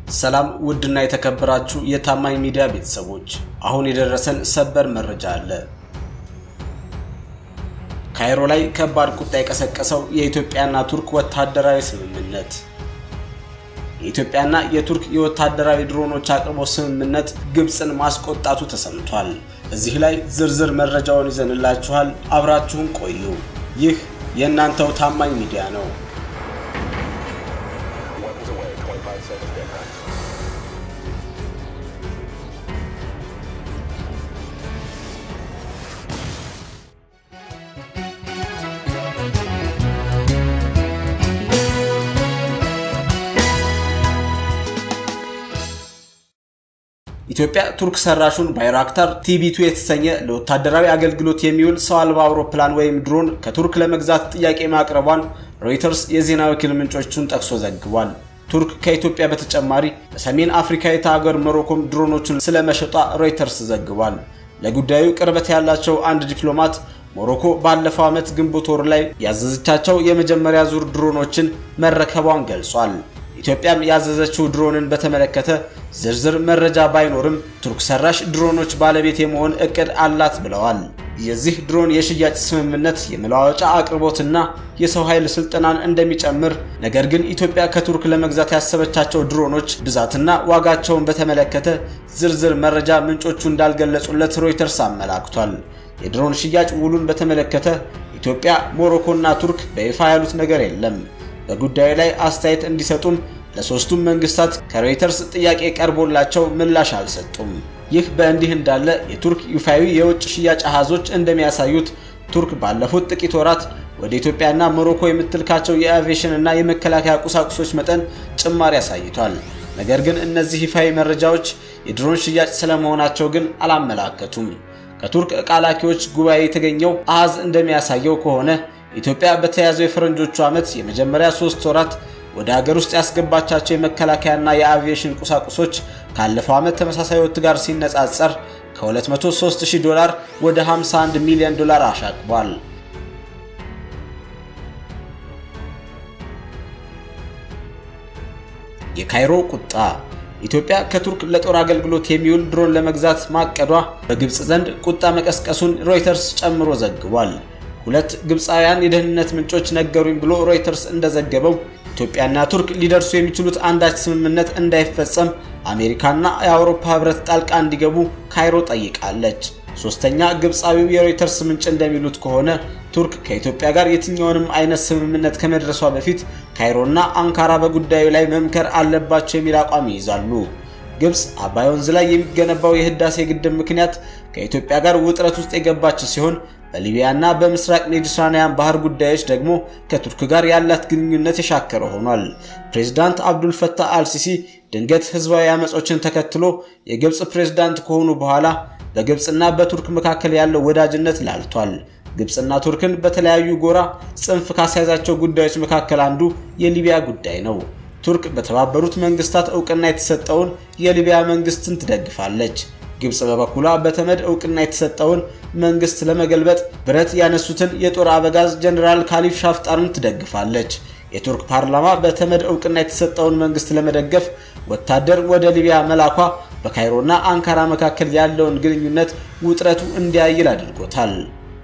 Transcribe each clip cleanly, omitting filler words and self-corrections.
ሰላም ውድና የተከበራችሁ የታማኝ ሚዲያ ቤተሰቦች አሁን የደረሰን ሰበር መረጃ አለ። ካይሮ ላይ ከባድ ቁጣ የቀሰቀሰው የኢትዮጵያና ቱርክ ወታደራዊ ስምምነት። የኢትዮጵያና የቱርክ የወታደራዊ ድሮኖች አቅርቦት ስምምነት ግብጽን ማስቆጣቱ ተሰምቷል። እዚህ ላይ ዝርዝር መረጃውን ይዘንላችኋል። አብራችሁን ቆዩ። ይህ የእናንተው ታማኝ ሚዲያ ነው። ኢትዮጵያ ቱርክ ሰራሹን ባይራክታር ቲቢ2 የተሰኘ ለወታደራዊ አገልግሎት የሚውል ሰው አልባ አውሮፕላን ወይም ድሮን ከቱርክ ለመግዛት ጥያቄ ማቅረቧን ሮይተርስ የዜና ወኪል ምንጮቹን ጠቅሶ ዘግቧል። ቱርክ ከኢትዮጵያ በተጨማሪ በሰሜን አፍሪካዊት ሀገር ሞሮኮም ድሮኖችን ስለመሸጧ ሮይተርስ ዘግቧል። ለጉዳዩ ቅርበት ያላቸው አንድ ዲፕሎማት ሞሮኮ ባለፈው ዓመት ግንቦት ወር ላይ ያዘዘቻቸው የመጀመሪያ ዙር ድሮኖችን መረከቧን ገልጿል። ኢትዮጵያም ያዘዘችው ድሮንን በተመለከተ ዝርዝር መረጃ ባይኖርም ቱርክ ሰራሽ ድሮኖች ባለቤት የመሆን እቅድ አላት ብለዋል። የዚህ ድሮን የሽያጭ ስምምነት የመለዋወጫ አቅርቦትና የሰው ኃይል ስልጠናን እንደሚጨምር፣ ነገር ግን ኢትዮጵያ ከቱርክ ለመግዛት ያሰበቻቸው ድሮኖች ብዛትና ዋጋቸውን በተመለከተ ዝርዝር መረጃ ምንጮቹ እንዳልገለጹለት ሮይተርስ አመላክቷል። የድሮን ሽያጭ ውሉን በተመለከተ ኢትዮጵያ፣ ሞሮኮና ቱርክ በይፋ ያሉት ነገር የለም። በጉዳዩ ላይ አስተያየት እንዲሰጡም ለሶስቱም መንግስታት ከሮይተርስ ጥያቄ ቀርቦላቸው ምላሽ አልሰጡም። ይህ በእንዲህ እንዳለ የቱርክ ይፋዊ የውጭ ሽያጭ አሃዞች እንደሚያሳዩት ቱርክ ባለፉት ጥቂት ወራት ወደ ኢትዮጵያና ሞሮኮ የምትልካቸው የአቪዬሽን እና የመከላከያ ቁሳቁሶች መጠን ጭማሪ አሳይቷል። ነገር ግን እነዚህ ይፋዊ መረጃዎች የድሮን ሽያጭ ስለመሆናቸው ግን አላመላከቱም። ከቱርክ ቃላኪዎች ጉባኤ የተገኘው አሃዝ እንደሚያሳየው ከሆነ ኢትዮጵያ በተያዘው የፈረንጆቹ ዓመት የመጀመሪያ 3 ወራት ወደ ሀገር ውስጥ ያስገባቻቸው የመከላከያና የአቪዬሽን ቁሳቁሶች ካለፈው ዓመት ተመሳሳይ ወቅት ጋር ሲነጻጸር ከ$203,000 ወደ $51 ሚሊዮን አሻቅቧል። የካይሮ ቁጣ። ኢትዮጵያ ከቱርክ ለጦር አገልግሎት የሚውል ድሮን ለመግዛት ማቀዷ በግብጽ ዘንድ ቁጣ መቀስቀሱን ሮይተርስ ጨምሮ ዘግቧል። ሁለት ግብጻውያን የደህንነት ምንጮች ነገሩኝ ብሎ ሮይተርስ እንደዘገበው ኢትዮጵያና ቱርክ ሊደርሱ የሚችሉት አንዳች ስምምነት እንዳይፈጸም አሜሪካና የአውሮፓ ህብረት ጣልቃ እንዲገቡ ካይሮ ጠይቃለች። ሶስተኛ ግብጻዊው የሮይተርስ ምንጭ እንደሚሉት ከሆነ ቱርክ ከኢትዮጵያ ጋር የትኛውንም አይነት ስምምነት ከመድረሷ በፊት ካይሮና አንካራ በጉዳዩ ላይ መምከር አለባቸው የሚል አቋም ይይዛሉ። ግብጽ አባይ ወንዝ ላይ የሚገነባው የህዳሴ ግድብ ምክንያት ከኢትዮጵያ ጋር ውጥረት ውስጥ የገባች ሲሆን በሊቢያና በምስራቅ ሜዲትራኒያን ባህር ጉዳዮች ደግሞ ከቱርክ ጋር ያላት ግንኙነት የሻከረ ሆኗል። ፕሬዝዳንት አብዱል ፈታህ አልሲሲ ድንገት ህዝባዊ አመጾችን ተከትሎ የግብጽ ፕሬዝዳንት ከሆኑ በኋላ በግብጽና በቱርክ መካከል ያለው ወዳጅነት ላልቷል። ግብጽና ቱርክን በተለያዩ ጎራ ጽንፍ ካስያዛቸው ጉዳዮች መካከል አንዱ የሊቢያ ጉዳይ ነው። ቱርክ በተባበሩት መንግስታት ዕውቅና የተሰጠውን የሊቢያ መንግስትን ትደግፋለች። ግብጽ በበኩሏ በተመድ ዕውቅና የተሰጠውን መንግስት ለመገልበጥ ብረት ያነሱትን የጦር አበጋዝ ጀነራል ካሊፍ ሻፍጣርን ትደግፋለች። የቱርክ ፓርላማ በተመድ ዕውቅና የተሰጠውን መንግስት ለመደገፍ ወታደር ወደ ሊቢያ መላኳ በካይሮና አንካራ መካከል ያለውን ግንኙነት ውጥረቱ እንዲያይል አድርጎታል።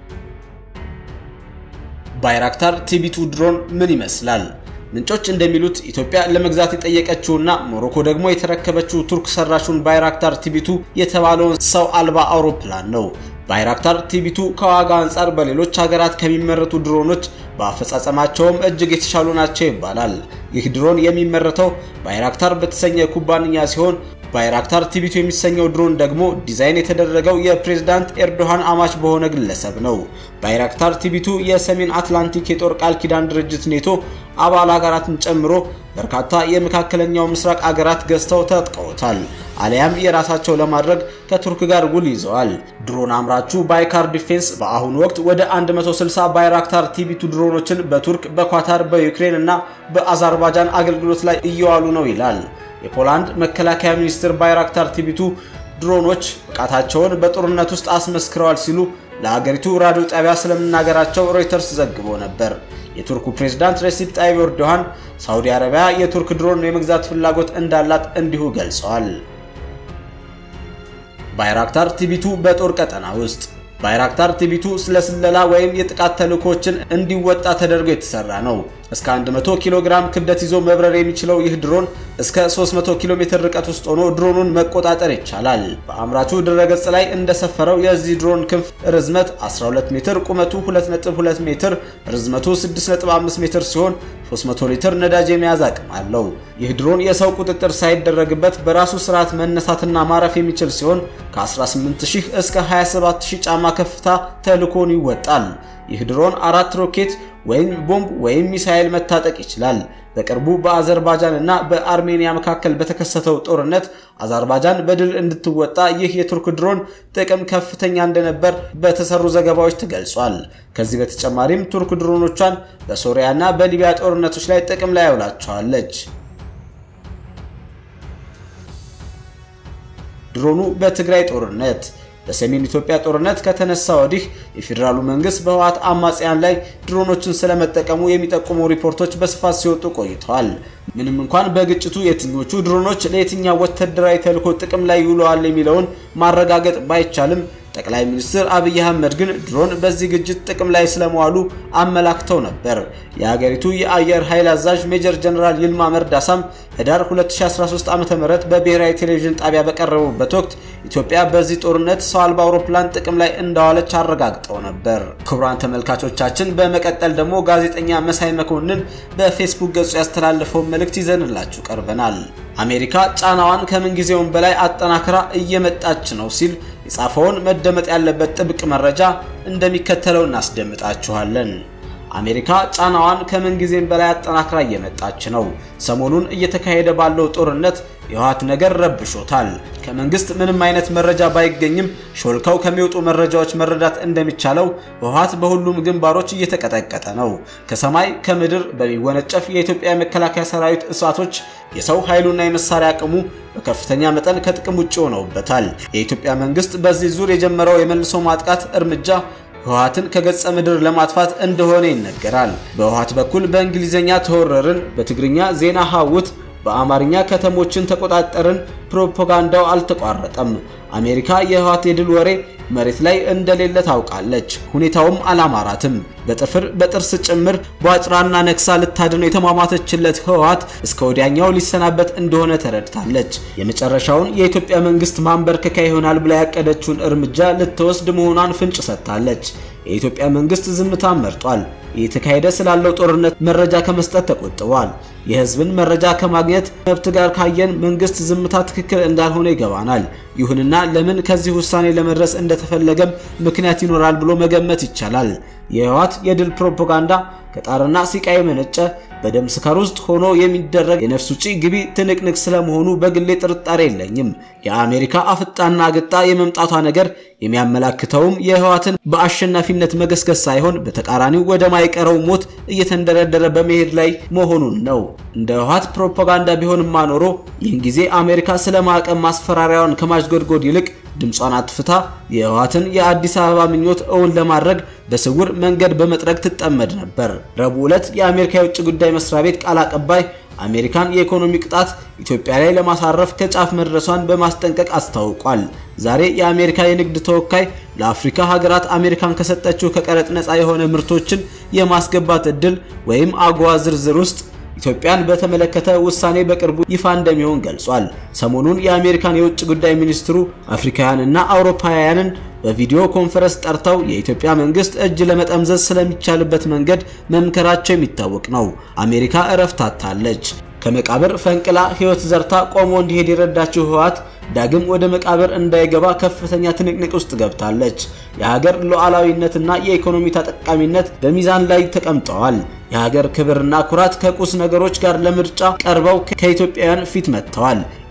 ባይራክታር ቲቢ2 ድሮን ምን ይመስላል? ምንጮች እንደሚሉት ኢትዮጵያ ለመግዛት የጠየቀችውና ሞሮኮ ደግሞ የተረከበችው ቱርክ ሰራሹን ባይራክታር ቲቢ2 የተባለውን ሰው አልባ አውሮፕላን ነው። ባይራክታር ቲቢ2 ከዋጋ አንፃር በሌሎች ሀገራት ከሚመረቱ ድሮኖች በአፈጻጸማቸውም እጅግ የተሻሉ ናቸው ይባላል። ይህ ድሮን የሚመረተው ባይራክታር በተሰኘ ኩባንያ ሲሆን ባይራክታር ቲቢ2 የሚሰኘው ድሮን ደግሞ ዲዛይን የተደረገው የፕሬዝዳንት ኤርዶሃን አማች በሆነ ግለሰብ ነው። ባይራክታር ቲቢ2 የሰሜን አትላንቲክ የጦር ቃል ኪዳን ድርጅት ኔቶ አባል ሀገራትን ጨምሮ በርካታ የመካከለኛው ምስራቅ ሀገራት ገዝተው ተጠቅመውታል፣ አሊያም የራሳቸው ለማድረግ ከቱርክ ጋር ውል ይዘዋል። ድሮን አምራቹ ባይካር ዲፌንስ በአሁኑ ወቅት ወደ 160 ባይራክታር ቲቢ2 ድሮኖችን በቱርክ፣ በኳታር፣ በዩክሬን እና በአዘርባይጃን አገልግሎት ላይ እየዋሉ ነው ይላል። የፖላንድ መከላከያ ሚኒስትር ባይራክታር ቲቢ2 ድሮኖች ብቃታቸውን በጦርነት ውስጥ አስመስክረዋል ሲሉ ለሀገሪቱ ራዲዮ ጣቢያ ስለመናገራቸው ሮይተርስ ዘግቦ ነበር። የቱርኩ ፕሬዝዳንት ሬሲፕ ጣይብ ኤርዶሃን ሳውዲ አረቢያ የቱርክ ድሮን የመግዛት ፍላጎት እንዳላት እንዲሁ ገልጸዋል። ባይራክታር ቲቢ2 በጦር ቀጠና ውስጥ ባይራክታር ቲቢ2 ስለስለላ ወይም የጥቃት ተልእኮችን እንዲወጣ ተደርጎ የተሰራ ነው። እስከ 100 ኪሎ ግራም ክብደት ይዞ መብረር የሚችለው ይህ ድሮን እስከ 300 ኪሎ ሜትር ርቀት ውስጥ ሆኖ ድሮኑን መቆጣጠር ይቻላል። በአምራቹ ድረገጽ ላይ እንደሰፈረው የዚህ ድሮን ክንፍ ርዝመት 12 ሜትር፣ ቁመቱ 2.2 ሜትር፣ ርዝመቱ 6.5 ሜትር ሲሆን 300 ሊትር ነዳጅ የመያዝ አቅም አለው። ይህ ድሮን የሰው ቁጥጥር ሳይደረግበት በራሱ ስርዓት መነሳትና ማረፍ የሚችል ሲሆን ከ18000 እስከ 27000 ጫማ ከፍታ ተልእኮን ይወጣል። ይህ ድሮን 4 ሮኬት ወይም ቦምብ ወይም ሚሳኤል መታጠቅ ይችላል። በቅርቡ በአዘርባይጃን እና በአርሜኒያ መካከል በተከሰተው ጦርነት አዘርባይጃን በድል እንድትወጣ ይህ የቱርክ ድሮን ጥቅም ከፍተኛ እንደነበር በተሰሩ ዘገባዎች ተገልጿል። ከዚህ በተጨማሪም ቱርክ ድሮኖቿን በሶሪያና በሊቢያ ጦርነቶች ላይ ጥቅም ላይ ያውላቸዋለች። ድሮኑ በትግራይ ጦርነት በሰሜን ኢትዮጵያ ጦርነት ከተነሳ ወዲህ የፌደራሉ መንግስት በህወሓት አማጽያን ላይ ድሮኖችን ስለመጠቀሙ የሚጠቁሙ ሪፖርቶች በስፋት ሲወጡ ቆይተዋል። ምንም እንኳን በግጭቱ የትኞቹ ድሮኖች ለየትኛው ወታደራዊ ተልዕኮ ጥቅም ላይ ይውለዋል የሚለውን ማረጋገጥ ባይቻልም ጠቅላይ ሚኒስትር አብይ አህመድ ግን ድሮን በዚህ ግጭት ጥቅም ላይ ስለመዋሉ አመላክተው ነበር። የሀገሪቱ የአየር ኃይል አዛዥ ሜጀር ጀነራል ይልማ መርዳሳም ህዳር 2013 ዓ.ም በብሔራዊ ቴሌቪዥን ጣቢያ በቀረቡበት ወቅት ኢትዮጵያ በዚህ ጦርነት ሰው አልባ አውሮፕላን ጥቅም ላይ እንዳዋለች አረጋግጠው ነበር። ክቡራን ተመልካቾቻችን በመቀጠል ደግሞ ጋዜጠኛ መሳይ መኮንን በፌስቡክ ገጹ ያስተላለፈው መልእክት ይዘንላችሁ ቀርበናል። አሜሪካ ጫናዋን ከምን ጊዜውም በላይ አጠናክራ እየመጣች ነው ሲል የጻፈውን መደመጥ ያለበት ጥብቅ መረጃ እንደሚከተለው እናስደምጣችኋለን። አሜሪካ ጫናዋን ከምን ጊዜም በላይ አጠናክራ እየመጣች ነው። ሰሞኑን እየተካሄደ ባለው ጦርነት የህወሓት ነገር ረብሾታል። ከመንግስት ምንም አይነት መረጃ ባይገኝም ሾልከው ከሚወጡ መረጃዎች መረዳት እንደሚቻለው ህወሓት በሁሉም ግንባሮች እየተቀጠቀጠ ነው። ከሰማይ ከምድር በሚወነጨፍ የኢትዮጵያ መከላከያ ሰራዊት እሳቶች የሰው ኃይሉና የመሳሪያ አቅሙ በከፍተኛ መጠን ከጥቅም ውጪ ሆነውበታል። የኢትዮጵያ መንግስት በዚህ ዙር የጀመረው የመልሶ ማጥቃት እርምጃ ህወሓትን ከገጸ ምድር ለማጥፋት እንደሆነ ይነገራል። በህወሓት በኩል በእንግሊዘኛ ተወረርን፣ በትግርኛ ዜና ሀውት፣ በአማርኛ ከተሞችን ተቆጣጠርን ፕሮፓጋንዳው አልተቋረጠም። አሜሪካ የህወሓት የድል ወሬ መሬት ላይ እንደሌለ ታውቃለች። ሁኔታውም አላማራትም። በጥፍር በጥርስ ጭምር ቧጭራና ነክሳ ልታድነው የተማማተችለት ህወሓት እስከ ወዲያኛው ሊሰናበት እንደሆነ ተረድታለች። የመጨረሻውን የኢትዮጵያ መንግስት ማንበርከካ ይሆናል ብላ ያቀደችውን እርምጃ ልትወስድ መሆኗን ፍንጭ ሰጥታለች። የኢትዮጵያ መንግስት ዝምታ መርጧል። እየተካሄደ ስላለው ጦርነት መረጃ ከመስጠት ተቆጥቧል። የህዝብን መረጃ ከማግኘት መብት ጋር ካየን መንግስት ዝምታ ትክክል እንዳልሆነ ይገባናል። ይሁንና ለምን ከዚህ ውሳኔ ለመድረስ እንደተፈለገም ምክንያት ይኖራል ብሎ መገመት ይቻላል። የህወሓት የድል ፕሮፓጋንዳ ከጣርና ሲቃይ መነጨ በደም ስካር ውስጥ ሆኖ የሚደረግ የነፍስ ውጪ ግቢ ትንቅንቅ ስለመሆኑ በግሌ ጥርጣሬ የለኝም። የአሜሪካ አፍጣና ግጣ የመምጣቷ ነገር የሚያመላክተውም የህወሓትን በአሸናፊነት መገስገስ ሳይሆን በተቃራኒው ወደ ማይቀረው ሞት እየተንደረደረ በመሄድ ላይ መሆኑን ነው። እንደ ህወሓት ፕሮፓጋንዳ ቢሆንማ ኖሮ ይህን ጊዜ አሜሪካ ስለማዕቀብ ማስፈራሪያውን ከማሽጎድጎድ ይልቅ ድምጿን አጥፍታ የህወሓትን የአዲስ አበባ ምኞት እውን ለማድረግ በስውር መንገድ በመጥረግ ትጠመድ ነበር። ረቡዕ ዕለት የአሜሪካ የውጭ ጉዳይ መስሪያ ቤት ቃል አቀባይ አሜሪካን የኢኮኖሚ ቅጣት ኢትዮጵያ ላይ ለማሳረፍ ከጫፍ መድረሷን በማስጠንቀቅ አስታውቋል። ዛሬ የአሜሪካ የንግድ ተወካይ ለአፍሪካ ሀገራት አሜሪካን ከሰጠችው ከቀረጥ ነፃ የሆነ ምርቶችን የማስገባት እድል ወይም አጓ ዝርዝር ውስጥ ኢትዮጵያን በተመለከተ ውሳኔ በቅርቡ ይፋ እንደሚሆን ገልጿል። ሰሞኑን የአሜሪካን የውጭ ጉዳይ ሚኒስትሩ አፍሪካውያንና አውሮፓውያንን በቪዲዮ ኮንፈረንስ ጠርተው የኢትዮጵያ መንግስት እጅ ለመጠምዘዝ ስለሚቻልበት መንገድ መምከራቸው የሚታወቅ ነው። አሜሪካ እረፍታታለች። ከመቃብር ፈንቅላ ህይወት ዘርታ ቆሞ እንዲሄድ የረዳችው ህወሓት ዳግም ወደ መቃብር እንዳይገባ ከፍተኛ ትንቅንቅ ውስጥ ገብታለች። የሀገር ሉዓላዊነትና የኢኮኖሚ ተጠቃሚነት በሚዛን ላይ ተቀምጠዋል። የሀገር ክብርና ኩራት ከቁስ ነገሮች ጋር ለምርጫ ቀርበው ከኢትዮጵያውያን ፊት መጥተዋል።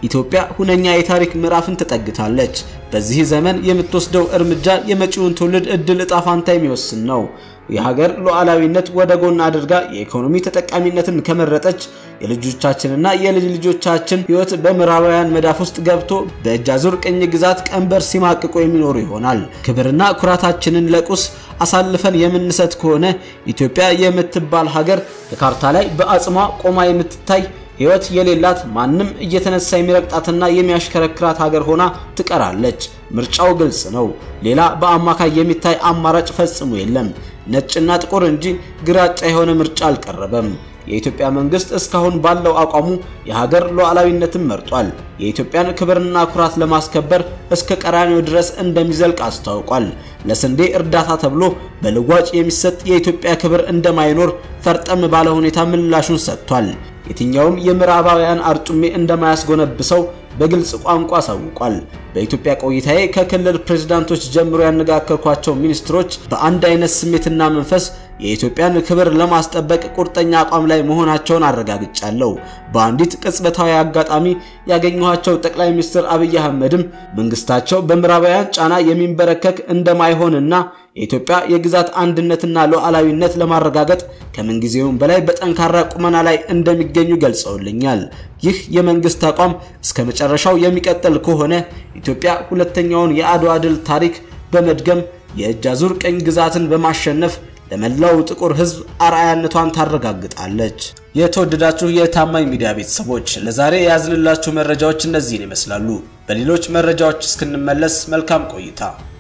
ኢትዮጵያ ሁነኛ የታሪክ ምዕራፍን ተጠግታለች። በዚህ ዘመን የምትወስደው እርምጃ የመጪውን ትውልድ እድል ዕጣ ፋንታ የሚወስን ነው። የሀገር ሉዓላዊነት ወደ ጎን አድርጋ የኢኮኖሚ ተጠቃሚነትን ከመረጠች የልጆቻችንና የልጅ ልጆቻችን ሕይወት በምዕራባውያን መዳፍ ውስጥ ገብቶ በእጅ አዙር ቅኝ ግዛት ቀንበር ሲማቅቁ የሚኖሩ ይሆናል። ክብርና ኩራታችንን ለቁስ አሳልፈን የምንሰጥ ከሆነ ኢትዮጵያ የምትባል ሀገር በካርታ ላይ በአጽሟ ቆማ የምትታይ ሕይወት የሌላት ማንም እየተነሳ የሚረግጣትና የሚያሽከረክራት ሀገር ሆና ትቀራለች። ምርጫው ግልጽ ነው። ሌላ በአማካይ የሚታይ አማራጭ ፈጽሞ የለም። ነጭና ጥቁር እንጂ ግራጫ የሆነ ምርጫ አልቀረበም። የኢትዮጵያ መንግስት እስካሁን ባለው አቋሙ የሀገር ሉዓላዊነትን መርጧል። የኢትዮጵያን ክብርና ኩራት ለማስከበር እስከ ቀራኒዮ ድረስ እንደሚዘልቅ አስታውቋል። ለስንዴ እርዳታ ተብሎ በልዋጭ የሚሰጥ የኢትዮጵያ ክብር እንደማይኖር ፈርጠም ባለ ሁኔታ ምላሹን ሰጥቷል። የትኛውም የምዕራባውያን አርጩሜ እንደማያስጎነብሰው በግልጽ ቋንቋ አሳውቋል። በኢትዮጵያ ቆይታዬ ከክልል ፕሬዝዳንቶች ጀምሮ ያነጋገርኳቸው ሚኒስትሮች በአንድ አይነት ስሜትና መንፈስ የኢትዮጵያን ክብር ለማስጠበቅ ቁርጠኛ አቋም ላይ መሆናቸውን አረጋግጫለሁ። በአንዲት ቅጽበታዊ አጋጣሚ ያገኘኋቸው ጠቅላይ ሚኒስትር አብይ አህመድም መንግስታቸው በምዕራባውያን ጫና የሚንበረከክ እንደማይሆንና የኢትዮጵያ የግዛት አንድነትና ሉዓላዊነት ለማረጋገጥ ከምንጊዜውም በላይ በጠንካራ ቁመና ላይ እንደሚገኙ ገልጸውልኛል። ይህ የመንግስት አቋም እስከ መጨረሻው የሚቀጥል ከሆነ ኢትዮጵያ ሁለተኛውን የአድዋ ድል ታሪክ በመድገም የእጅ አዙር ቅኝ ግዛትን በማሸነፍ ለመላው ጥቁር ህዝብ አርአያነቷን ታረጋግጣለች። የተወደዳችሁ የታማኝ ሚዲያ ቤተሰቦች ለዛሬ ያዝንላችሁ መረጃዎች እነዚህን ይመስላሉ። በሌሎች መረጃዎች እስክንመለስ መልካም ቆይታ